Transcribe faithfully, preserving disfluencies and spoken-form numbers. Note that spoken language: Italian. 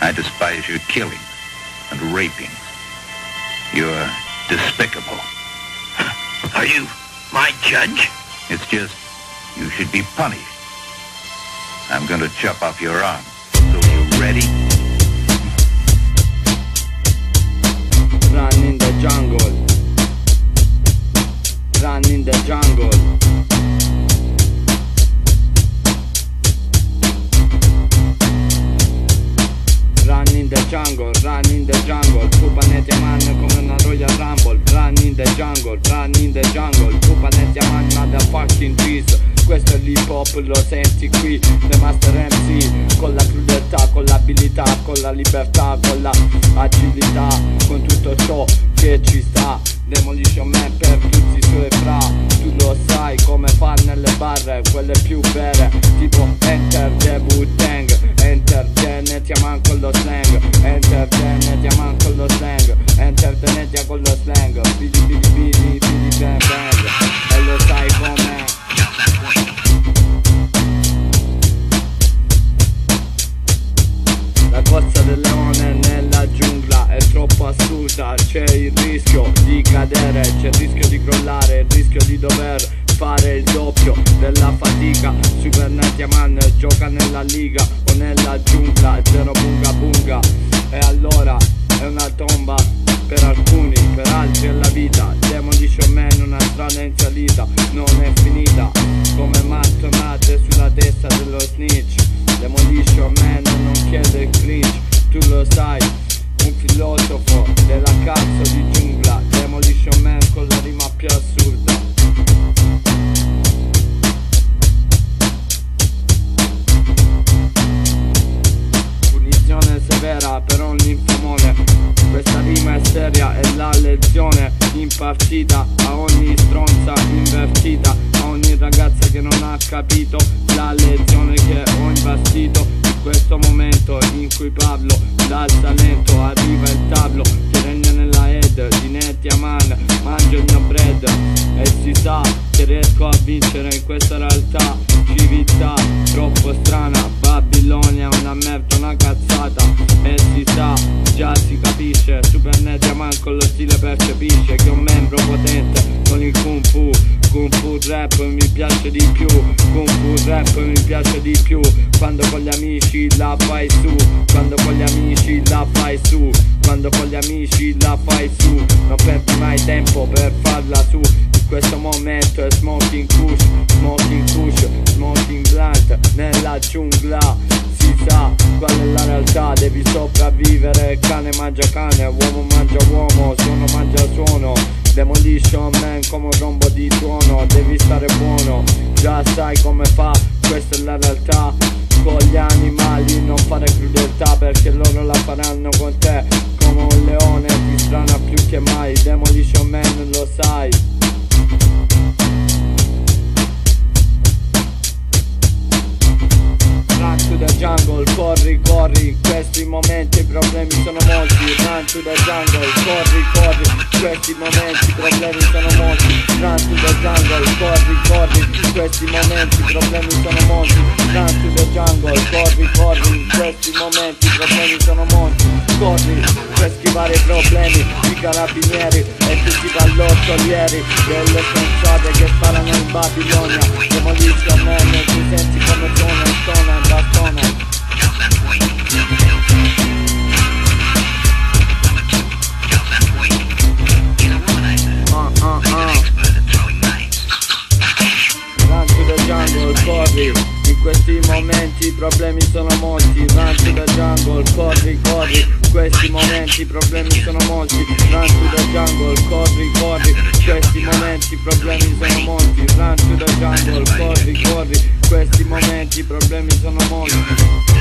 I despise your killings and rapings. You're despicable. Are you my judge? It's just, you should be punished. I'm going to chop off your arm. So you ready? Run in the jungle. Run in the jungle. Run in the jungle, run in the jungle. Tupa Netiaman come una Royal Rumble. Run in the jungle, run in the jungle. Tupa Netiaman, motherfucking trees. Questo è l'hip hop, lo senti qui, The Master M C. Con la crudeltà, con l'abilità, con la libertà, con la agilità, con tutto ciò che ci sta. Demolition Man per tutti i suoi fra. Tu lo sai come fa nelle barre, quelle più vere, tipo Enter the Wu-Tang, Enter the Netiaman con lo slang, Enter the Netiaman con lo slang, Enter the Netia con lo slang. Bidi bidi bidi bidi bang bang. E lo sai com'è. La cozza del leone nella giungla è troppo assurda. C'è il rischio di cadere, c'è il rischio di crollare, il rischio di dover fare il doppio della fatica. Super Netiaman gioca nella liga o nella giungla, zero bunga bunga. E allora è una tomba per alcuni, per altri è la vita. Demolition Man una strada in salita, non è finita come mattonate sulla testa dello snitch. Demolition Man non chiede il cringe, tu lo sai, un filosofo della cazzo di giungla. Demolition Man con la rima più assurda. Punizione severa per ogni infamone. Questa rima è seria, è la lezione impartita a ogni stronza invertita, a ogni ragazza che non ha capito la lezione che ho imbastito. In questo momento in cui parlo dal talento arriva il tablo che regna nella head di Netiaman. Mangio il mio bread e si sa che riesco a vincere in questa realtà. Civiltà troppo strana, Babilonia una merda, una cazzata. E si sa, già si capisce, Super Netiaman con lo stile percepisce che è un membro potente con il kung fu. Kung fu rap mi piace di più, Kung fu rap mi piace di più. Quando con gli amici la fai su, quando con gli amici la fai su, quando con gli amici la fai su. Non perdi mai tempo per farla su. In questo momento è smoking kush, smoking kush, smoking blunt nella giungla. Si sa qual è la realtà, devi sopravvivere. Cane mangia cane, uomo mangia uomo, suono mangia suono. Demolition Man come un rombo di tuono, devi stare buono, già sai come fa, questa è la realtà. Con gli animali non fare crudeltà perché loro la faranno con te. Come un leone ti strana più che mai, Demolition Man lo sai. Run to the jungle, corri, corri, in questi momenti i problemi sono molti. Run to the jungle, corri, corri, in questi momenti i problemi sono molti. Run to the jungle, corri, corri, in questi momenti i problemi sono molti. Run to the jungle, corri, corri, in questi momenti i problemi sono molti. Corri per schivare i problemi, i carabinieri e tutti i pallottolieri delle stronzate che sparano in Babilonia. Demolition Man, ti senti come suona e stona e bastona. Uh, uh, uh. Run to the jungle, corri, in questi momenti i problemi sono molti. Run to the jungle, corri, corri, in questi momenti i problemi sono molti. Run to the jungle, corri, corri, in questi momenti i problemi sono molti. Run to the jungle, corri, corri, in questi momenti i problemi sono molti.